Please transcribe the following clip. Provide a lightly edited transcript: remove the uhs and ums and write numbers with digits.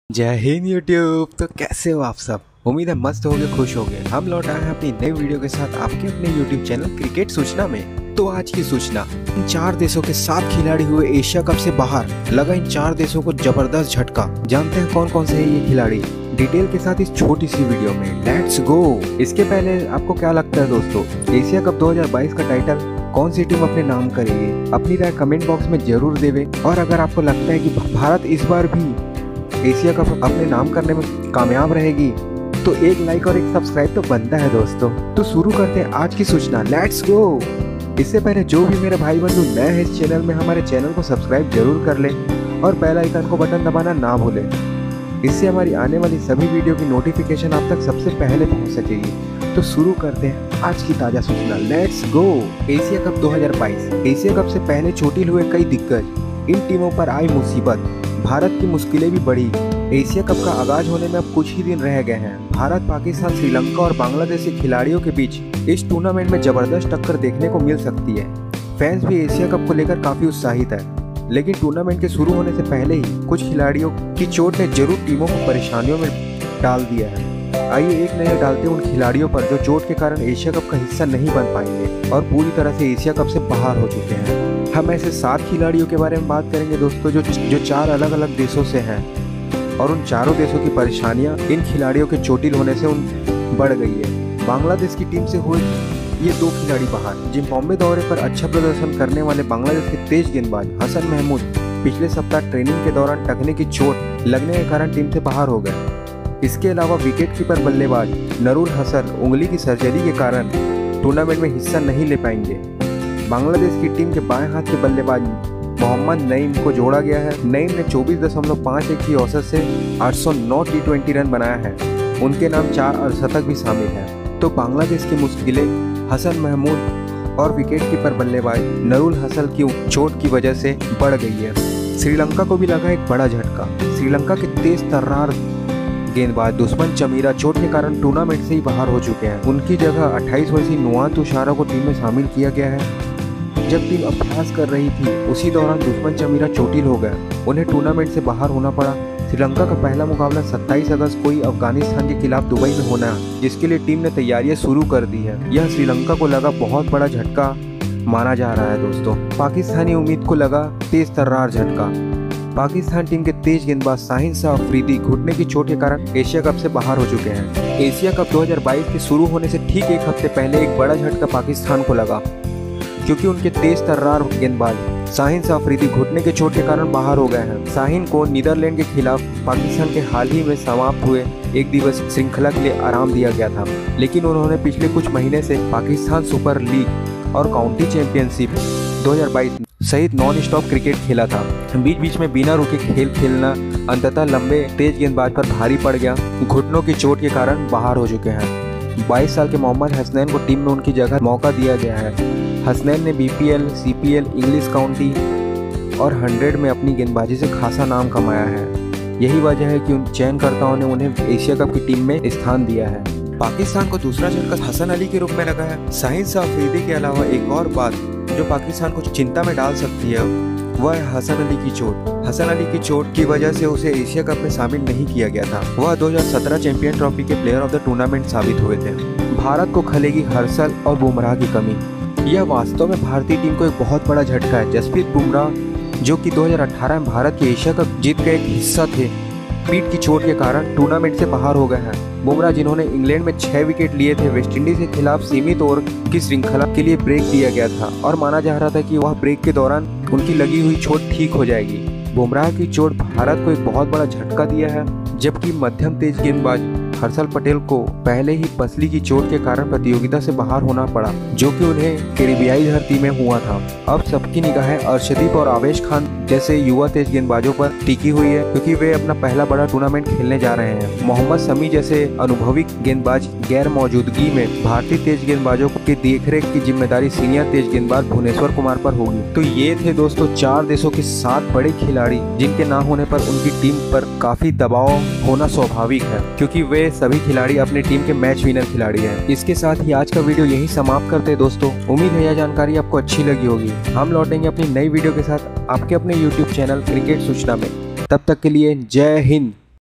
जय हिंद यूट्यूब। तो कैसे हो आप सब? उम्मीद है मस्त होगे, खुश होगे। हम लौट आए हैं अपनी नई वीडियो के साथ आपके अपने यूट्यूब चैनल क्रिकेट सूचना में। तो आज की सूचना, इन 4 देशों के 7 खिलाड़ी हुए एशिया कप से बाहर। लगा इन 4 देशों को जबरदस्त झटका। जानते हैं कौन कौन से हैं ये खिलाड़ी डिटेल के साथ इस छोटी सी वीडियो में। Let's go. इसके पहले आपको क्या लगता है दोस्तों, एशिया कप 2022 का टाइटल कौन सी टीम अपने नाम करेगी? अपनी राय कमेंट बॉक्स में जरूर देवे। और अगर आपको लगता है कि भारत इस बार भी एशिया कप अपने नाम करने में कामयाब रहेगी तो एक लाइक और एक सब्सक्राइब तो बनता है दोस्तों। तो शुरू करते हैं आज की सूचना। Let's go. इससे पहले जो भी मेरे भाई बंधु नए हैं इस चैनल में, हमारे चैनल को सब्सक्राइब जरूर कर ले और बेल आइकन को बटन दबाना ना भूलें। इससे हमारी आने वाली सभी वीडियो की नोटिफिकेशन आप तक सबसे पहले पहुंच सकेगी। तो शुरू करते हैं आज की ताजा सूचना। Let's go. Asia cup 2022। Asia cup से पहले चोटिल हुए कई दिग्गज। इन टीमों पर आई मुसीबत। भारत की मुश्किलें भी बढ़ी। एशिया कप का आगाज होने में अब कुछ ही दिन रह गए हैं। भारत, पाकिस्तान, श्रीलंका और बांग्लादेश के खिलाड़ियों के बीच इस टूर्नामेंट में जबरदस्त टक्कर देखने को मिल सकती है। फैंस भी एशिया कप को लेकर काफी उत्साहित है, लेकिन टूर्नामेंट के शुरू होने से पहले ही कुछ खिलाड़ियों की चोट ने जरूर टीमों को परेशानियों में डाल दिया है। आइए एक नजर डालते हैं उन खिलाड़ियों पर जो चोट के कारण एशिया कप का हिस्सा नहीं बन पाएंगे और पूरी तरह से एशिया कप से बाहर हो चुके हैं। हम ऐसे 7 खिलाड़ियों के बारे में बात करेंगे दोस्तों जो 4 अलग अलग देशों से हैं और उन चारों देशों की परेशानियां इन खिलाड़ियों के चोटिल होने से बढ़ गई है। बांग्लादेश की टीम से हुए ये 2 खिलाड़ी बाहर। जिम्बाब्वे दौरे पर अच्छा प्रदर्शन करने वाले बांग्लादेश के तेज गेंदबाज हसन महमूद पिछले सप्ताह ट्रेनिंग के दौरान टखने की चोट लगने के कारण टीम से बाहर हो गए। इसके अलावा विकेट कीपर बल्लेबाज नरूल हसन उंगली की सर्जरी के कारण टूर्नामेंट में हिस्सा नहीं ले पाएंगे। बांग्लादेश की टीम के बाएं हाथ के बल्लेबाज मोहम्मद नईम को जोड़ा गया है। नईम ने 24.51 की औसत से 809 T20 रन बनाया है। उनके नाम 4 अर्धशतक भी शामिल है। तो बांग्लादेश की मुश्किलें हसन महमूद और विकेट कीपर बल्लेबाज नरूल हसन की चोट की वजह से बढ़ गई है। श्रीलंका को भी लगा एक बड़ा झटका। श्रीलंका के तेज तर्रार गेंदबाज दुश्मन चमीरा चोट के कारण टूर्नामेंट से ही बाहर हो चुके हैं। उनकी जगह 28 वर्षीय नुआन तुषारा को टीम में शामिल किया गया है। जब टीम अभ्यास कर रही थी उसी दौरान दुश्मन चमीरा चोटिल हो गए। उन्हें टूर्नामेंट से बाहर होना पड़ा। श्रीलंका का पहला मुकाबला 27 अगस्त को ही अफगानिस्तान के खिलाफ दुबई में होना है, जिसके लिए टीम ने तैयारियां शुरू कर दी है। यह श्रीलंका को लगा बहुत बड़ा झटका माना जा रहा है दोस्तों। पाकिस्तानी उम्मीद को लगा तेज तर्रार झटका। पाकिस्तान टीम के तेज गेंदबाज शाहीन शाह अफरीदी घुटने की चोट के कारण एशिया कप से बाहर हो चुके हैं। एशिया कप 2022 के शुरू होने से ठीक एक हफ्ते पहले एक बड़ा झटका पाकिस्तान को लगा, क्योंकि उनके तेज तर्रार गेंदबाज शाहीन शाह अफरीदी घुटने की चोट के कारण बाहर हो गए हैं। शाहीन को नीदरलैंड के खिलाफ पाकिस्तान के हाल ही में समाप्त हुए एक दिवसीय श्रृंखला के लिए आराम दिया गया था, लेकिन उन्होंने पिछले कुछ महीने से पाकिस्तान सुपर लीग और काउंटी चैंपियनशिप 2022 सहित नॉन स्टॉप क्रिकेट खेला था। बीच बीच में बिना रुके खेल खेलना अंततः लंबे तेज गेंदबाज पर भारी पड़ गया। घुटनों की चोट के कारण बाहर हो चुके हैं। 22 साल के मोहम्मद हसनैन को टीम में उनकी जगह मौका दिया गया है। हसनैन ने BPL, CPL, इंग्लिश काउंटी और 100 में अपनी गेंदबाजी से खासा नाम कमाया है। यही वजह है कि उन चयनकर्ताओं ने उन्हें एशिया कप की टीम में स्थान दिया है। पाकिस्तान को दूसरा झटका हसन अली के रूप में लगा है। शाहीन शाह अफरीदी के अलावा एक और बात जो पाकिस्तान को चिंता में डाल सकती है वह है हसन अली की चोट। हसन अली की चोट की वजह से उसे एशिया कप में शामिल नहीं किया गया था। वह 2017 चैंपियन ट्रॉफी के प्लेयर ऑफ द टूर्नामेंट साबित हुए थे। भारत को खलेगी हर्षल और बुमराह की कमी। यह वास्तव में भारतीय टीम को एक बहुत बड़ा झटका है। जसप्रीत बुमराह जो कि 2018 में भारत के एशिया कप जीत का एक हिस्सा थे, पीठ की चोट के कारण टूर्नामेंट से बाहर हो गए हैं। बुमराह जिन्होंने इंग्लैंड में 6 विकेट लिए थे, वेस्टइंडीज के खिलाफ सीमित ओवर की श्रृंखला के लिए ब्रेक दिया गया था और माना जा रहा था कि वह ब्रेक के दौरान उनकी लगी हुई चोट ठीक हो जाएगी। बुमराह की चोट भारत को एक बहुत बड़ा झटका दिया है, जबकि मध्यम तेज गेंदबाज हर्षल पटेल को पहले ही पसली की चोट के कारण प्रतियोगिता से बाहर होना पड़ा, जो कि उन्हें कैरिबियाई धरती में हुआ था। अब सबकी निगाहें अर्शदीप और आवेश खान जैसे युवा तेज गेंदबाजों पर टिकी हुई है, क्योंकि वे अपना पहला बड़ा टूर्नामेंट खेलने जा रहे हैं। मोहम्मद शमी जैसे अनुभवी गेंदबाज गैर मौजूदगी में भारतीय तेज गेंदबाजों की देखरेख की जिम्मेदारी सीनियर तेज गेंदबाज भुवनेश्वर कुमार पर होगी। तो ये थे दोस्तों 4 देशों के 7 बड़े खिलाड़ी जिनके ना होने पर उनकी टीम पर काफी दबाव होना स्वाभाविक है, क्योंकि वे सभी खिलाड़ी अपनी टीम के मैच विनर खिलाड़ी हैं। इसके साथ ही आज का वीडियो यही समाप्त करते हैं दोस्तों। उम्मीद है यह जानकारी आपको अच्छी लगी होगी। हम लौटेंगे अपनी नई वीडियो के साथ आपके अपने YouTube चैनल क्रिकेट सूचना में। तब तक के लिए जय हिंद।